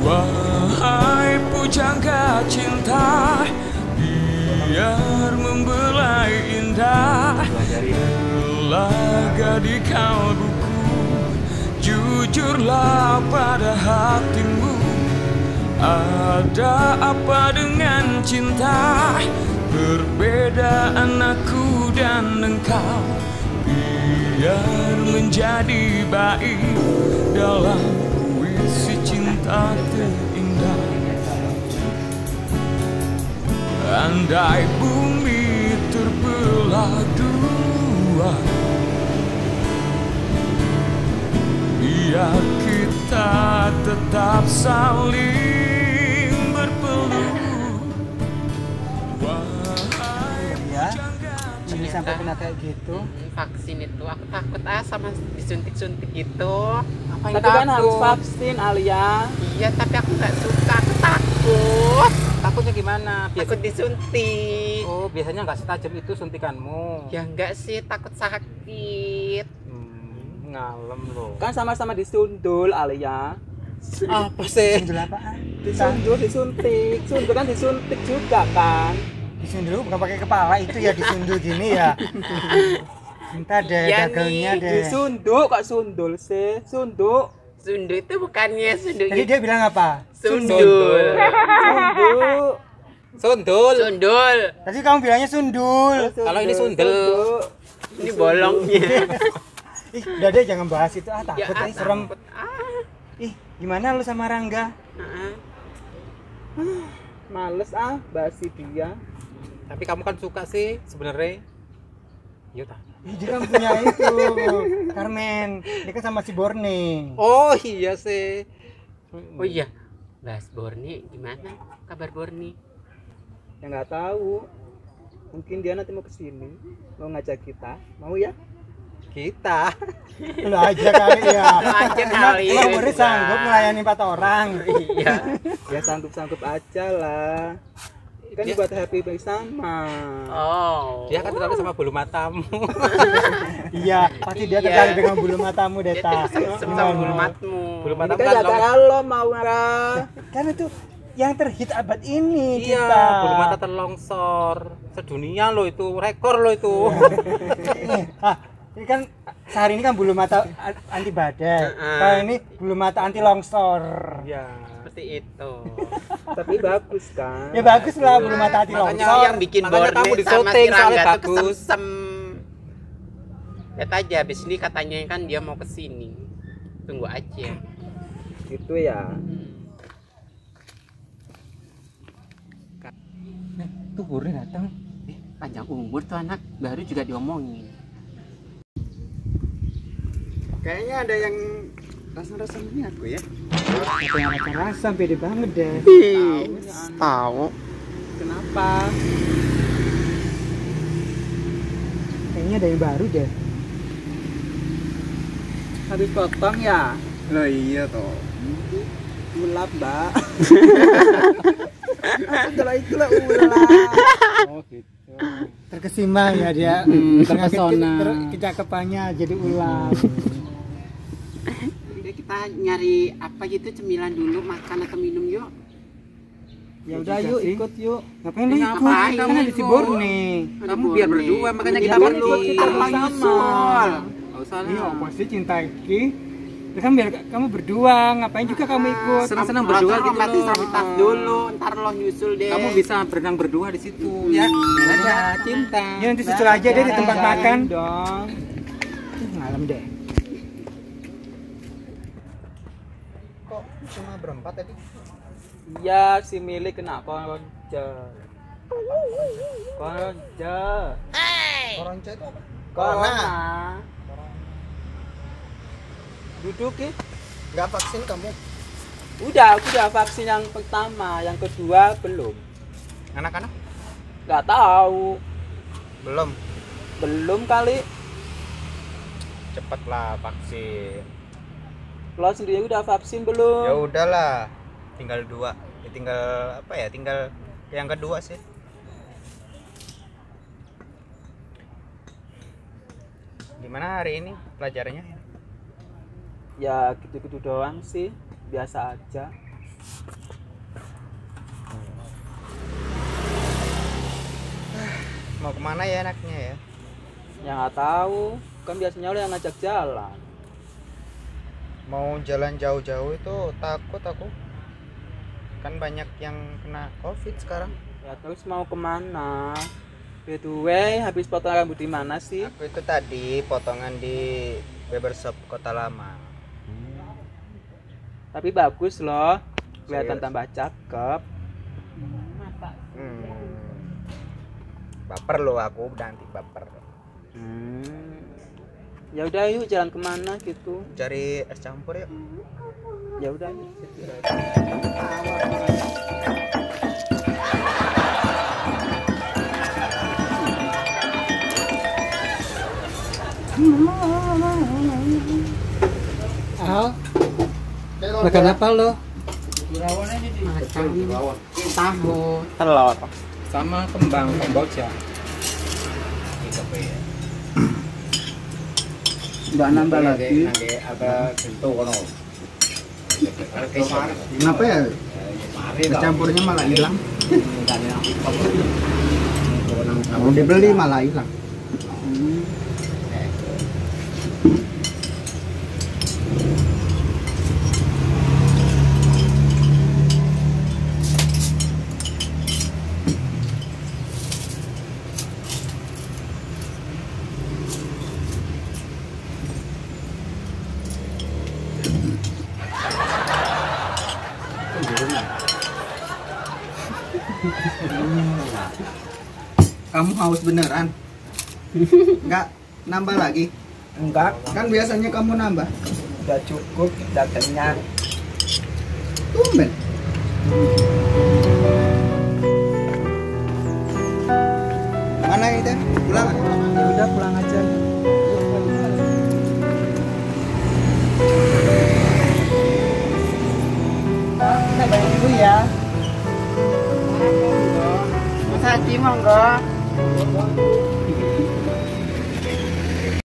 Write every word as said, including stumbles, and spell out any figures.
Wahai pujangga cinta, biar membelai indah laga di kalbuku, jujurlah pada hatimu. Ada apa dengan cinta? Perbedaan aku dan engkau biar menjadi baik dalam puisi cinta terindah. Andai bumi terbelah dua, biar kita tetap saling berpeluh. Wahai ya, pujangga ini sampai kena kayak gitu. Hmm, vaksin itu aku takut ah sama disuntik-suntik gitu. Apa yang Tapi kan takut? harus vaksin Alia. Iya, tapi aku nggak suka, aku takut. Takutnya gimana? Takut disuntik. Oh, biasanya nggak setajam itu suntikanmu. Ya enggak sih, takut sakit. Hmm, ngalem loh. Kan sama-sama disundul Alia. Apa sih? Sundul apaan? Disundul, disuntik. Sundul kan disuntik juga kan. Disundul bukan pakai kepala itu ya, disundul gini ya. Minta deh Ya dagelnya nih, deh. Disunduk kok sundul sih. Sunduk. Sundu itu bukannya sundu Tadi dia bilang apa? sundul. Sunduk. Sundul. Sundul. Tadi kamu bilangnya sundul. Kalau ini sundel. Sunduk. Ini bolongnya. Ih, udah deh jangan bahas itu, ah takut, Ya, ah, eh, serem. takut. Ah. Ih, gimana lu sama Rangga? Ah. Males ah, basi dia. Tapi kamu kan suka sih sebenarnya. Iya tak? Ih, dia kan punya itu, Carmen. Dia kan sama si Borne. Oh iya sih. Oh iya, bahas Borni gimana? Kabar Borni? Ya nggak tahu. Mungkin dia nanti mau kesini, mau ngajak kita. Mau ya? Kita. Lu aja kali ya. Lu aja Emang- kali, Emang ya Borne juga. sanggup melayani empat orang. Iya. Ya sanggup-sanggup aja lah. Kan Dia- buat happy bersama. Oh. Dia kan tertarik sama bulu matamu. Iya, pasti dia Iya. tertarik dengan bulu matamu, Dia Deta. tuh sama sama bulu matmu. Bulu Ini matamu kan kan long. gara-gara lo mau marah. Kan itu yang terhit abad ini, Iya, kita. bulu mata terlongsor. Sedunia lo itu, rekor lo itu. Nih, ah, ini kan sehari ini kan bulu mata a- anti badai. Heeh. Kalau ini bulu mata anti longsor. Iya. Seperti itu. Tapi bagus kan. Ya bagus lah bulu mata anti Makanya longsor. yang bikin Makanya Borne kamu di sama syuting, si Rangga soalnya tuh bagus. kesem-sem. Lihat aja, habis ini katanya kan dia mau kesini. Tunggu aja. Gitu ya. Tuh Borne datang. Eh, panjang umur tuh anak, baru juga diomongin. Kayaknya ada yang rasa-rasa ini aku ya. Apa yang rasa beda banget deh. Tahu. Kenapa? Kayaknya ada yang baru deh. Habis potong ya? Loh iya toh. Ulap, Mbak. Kalau itulah ulap. Oh gitu. Terkesima ya dia. Hmm, Ternyata terpesona. ke- kecakapannya jadi ular. Udah, kita nyari apa gitu cemilan dulu, makan atau minum yuk. Ya udah yuk ikut yuk. Ngapain lu ikut? Ngapain Kan ada si ikut? Borne. Kamu biar berdua, makanya kita Kan pergi. ikut kita Apa bersama. nyusul? Enggak usah Ini lah. apa sih cinta Ki? Ya kan biar kamu berdua, ngapain juga kamu ikut? Senang-senang berdua gitu mati loh. sampai tas dulu, ntar lo nyusul deh. Kamu bisa berenang berdua di situ ya. Dadah, cinta. Ya nanti susul aja deh di tempat makan. Dong. Ih, Malam deh. Kok cuma berempat tadi? Iya, si milik kena konco. Konco. Koronca itu apa? Corona. Duduk ya. Enggak vaksin kamu? Udah, aku udah vaksin yang pertama, yang kedua belum. Anak-anak? Nggak tahu. Belum. Belum kali. Cepatlah vaksin. Lo sendiri udah vaksin belum? Ya udahlah. Tinggal dua. Ya, tinggal apa ya? Tinggal yang kedua sih. Gimana hari ini pelajarannya? Ya gitu-gitu doang sih, biasa aja. Mau kemana ya enaknya ya? Ya nggak tahu, kan biasanya lo yang ngajak jalan. Mau jalan jauh-jauh itu takut aku. Kan banyak yang kena covid sekarang. Ya terus mau kemana? By the way, habis potong rambut di mana sih? Aku itu tadi potongan di barbershop Kota Lama. Tapi bagus loh, kelihatan Serius? tambah cakep. Hmm. Baper lo aku, nanti baper. Hmm. Ya udah yuk jalan kemana gitu. Cari es campur yuk. Ya udah yuk. Al, makan apa lo? Tahu. Telur. Sama kembang kemboja. Mbak nambah lagi. Kenapa ya? Campurnya malah hilang. Mau dibeli malah hilang. Kamu haus beneran? Enggak nambah lagi? Enggak, Kan biasanya kamu nambah. udah cukup, udah kenyang. Tumben. Mana itu? Pulang? Ya udah pulang aja. Kita balik dulu ya. Mas Haji monggo.